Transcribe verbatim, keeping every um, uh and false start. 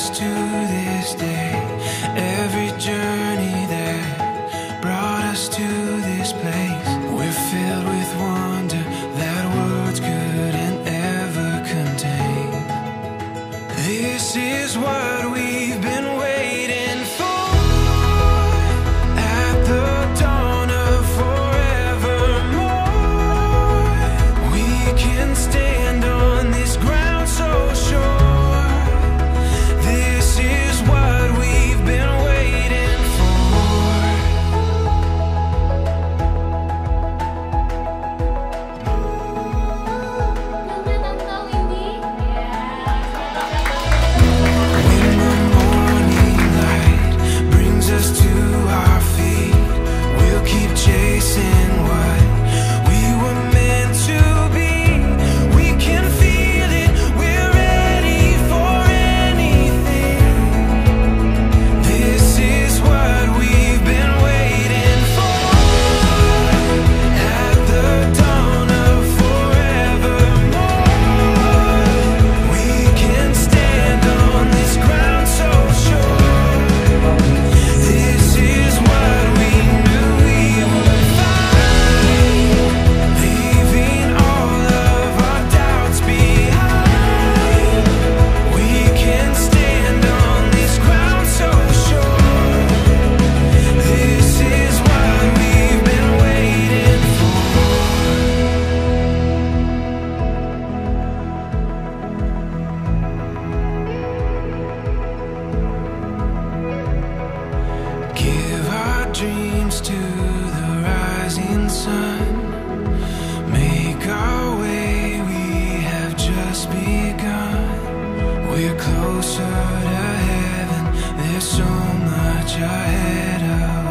us to this day. Every journey that brought us to this place. We're filled with wonder that words couldn't ever contain. This is what we've been waiting for. At the dawn of forevermore, we can stand on this ground so sure. This is what we've been waiting for. When the morning light brings us to our feet, we'll keep chasing what we were meant to be. We can feel it, we're ready for anything. This is what we've been waiting for. At the dawn of forevermore, we can stand on this ground so sure. This is what we knew we would find, leaving all of our doubts behind. We can stand on this ground so sure. This is what we've been waiting for. Give our dreams to the rising sun. Make our way, we have just begun. We're closer to heaven, there's so much ahead of